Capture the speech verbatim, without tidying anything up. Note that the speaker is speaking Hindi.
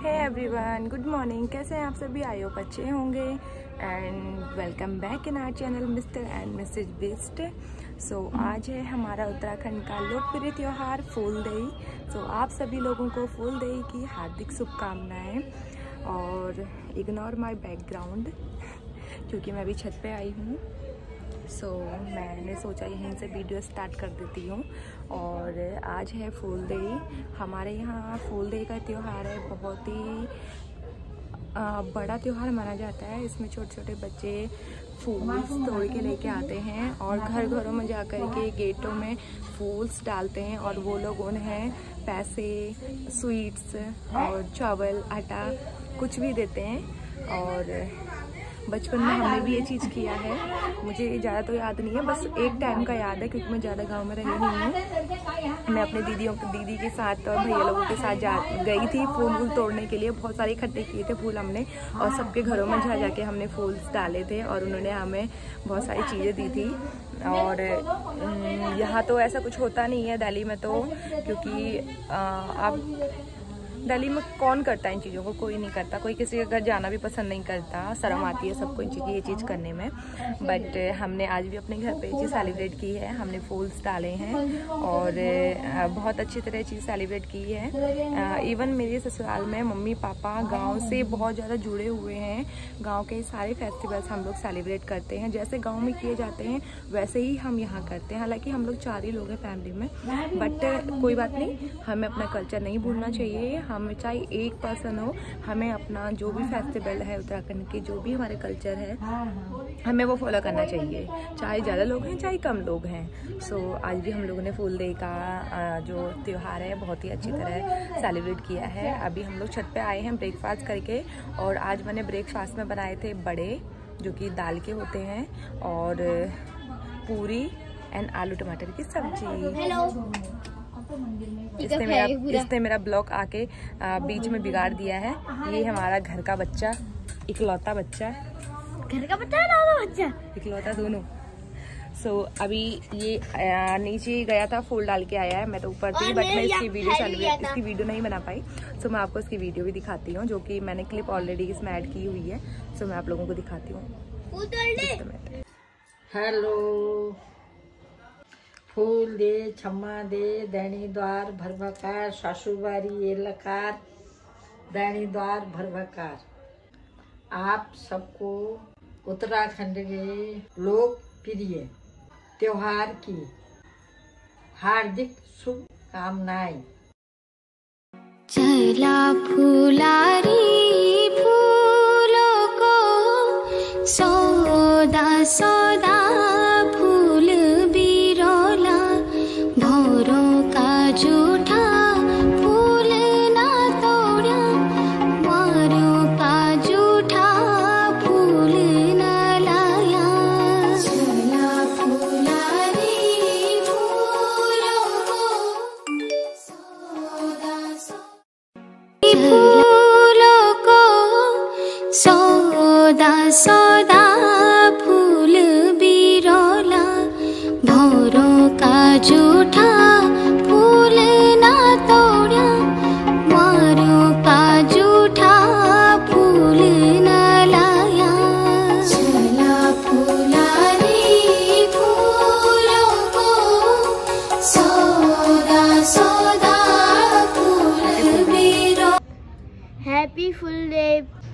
Hey everyone, good morning. कैसे हैं आप सभी? आई होप अच्छे होंगे and welcome back in our channel mister and missus best. So आज है हमारा उत्तराखंड का लोकप्रिय त्यौहार फूलदेई। सो so, आप सभी लोगों को फूलदेई की हार्दिक शुभकामनाएं। और इग्नोर माय बैकग्राउंड क्योंकि मैं अभी छत पे आई हूँ। सो so, मैंने सोचा यहीं से वीडियो स्टार्ट कर देती हूँ। और आज है फूलदेई। हमारे यहाँ फूलदेई का त्यौहार है, बहुत ही आ, बड़ा त्यौहार माना जाता है। इसमें छोटे छोटे बच्चे फूल तोड़ के लेके आते हैं और घर घरों में जा कर के गेटों में फूल्स डालते हैं और वो लोग उन्हें पैसे, स्वीट्स और चावल, आटा कुछ भी देते हैं। और बचपन में हमने भी ये चीज़ किया है। मुझे ज़्यादा तो याद नहीं है, बस एक टाइम का याद है क्योंकि मैं ज़्यादा गांव में रही नहीं हूँ। मैं अपने दीदियों दीदी के साथ और भैया लोगों के साथ जा गई थी फूल वूल तोड़ने के लिए। बहुत सारे इकट्ठे किए थे फूल हमने और सबके घरों में जा जाके हमने फूल डाले थे और उन्होंने हमें बहुत सारी चीज़ें दी थी। और यहाँ तो ऐसा कुछ होता नहीं है दिल्ली में तो, क्योंकि आप दिल्ली में कौन करता है इन चीज़ों को? कोई नहीं करता। कोई किसी के घर जाना भी पसंद नहीं करता, शर्म आती है सबको इन चीज़ ये चीज़ करने में। बट हमने आज भी अपने घर पे चीज़ सेलिब्रेट की है। हमने फूल्स डाले हैं और बहुत अच्छी तरह चीज़ सेलिब्रेट की है। इवन मेरे ससुराल में मम्मी पापा गांव से बहुत ज़्यादा जुड़े हुए हैं। गांव के सारे फेस्टिवल्स हम लोग सेलिब्रेट करते हैं। जैसे गाँव में किए जाते हैं वैसे ही हम यहाँ करते हैं। हालाँकि हम लोग चार ही लोग हैं फैमिली में, बट कोई बात नहीं, हमें अपना कल्चर नहीं भूलना चाहिए। हमें चाहे एक पर्सन हो, हमें अपना जो भी फेस्टिवल है उत्तराखंड के, जो भी हमारे कल्चर है, हमें वो फॉलो करना चाहिए, चाहे ज़्यादा लोग हैं चाहे कम लोग हैं। सो so, आज भी हम लोगों ने फूलदेई का जो त्यौहार है बहुत ही अच्छी तरह सेलिब्रेट किया है। अभी हम लोग छत पे आए हैं ब्रेकफास्ट करके और आज मैंने ब्रेकफास्ट में बनाए थे बड़े, जो कि दाल के होते हैं, और पूरी एंड आलू टमाटर की सब्जी। इसने मेरा इसने मेरा ब्लॉग आके आ, बीच में बिगाड़ दिया है। ये हमारा घर का बच्चा, इकलौता बच्चा, घर का बच्चा है बच्चा इकलौता दोनों। सो so, अभी ये आ, नीचे गया था, फूल डाल के आया है। मैं तो ऊपर थी, बट मैं इसकी वीडियो सेलिब्रेट इसकी वीडियो नहीं बना पाई। सो so, मैं आपको इसकी वीडियो भी दिखाती हूँ, जो कि मैंने क्लिप ऑलरेडी इसमें ऐड की हुई है। सो so, मैं आप लोगों को दिखाती हूँ। हेलो, फूल दे, छम्मा दे, दैनी द्वार भरभकार, सासुबारी एलकार, दैनी द्वार भरभकार। आप सबको उत्तराखंड के लोकप्रिय त्योहार की हार्दिक शुभकामनाएं। चला फुलारी फूलों को सौदा सौदा फूल बिरोला, भौरों का जूठा फूल ना तोड़ा, वारों का जूठा फूल न लाया। चला फुलारी फूलों को सौदा फूलों को सौदा सौदा फूल बिरोला, भौरों का जूठा फूल ना तोड़ा, वारों का जूठा फूल न लाया। चला फुलारी फूलों को सौदा सौदा फूल बिरो। हैप्पी फुलदेई।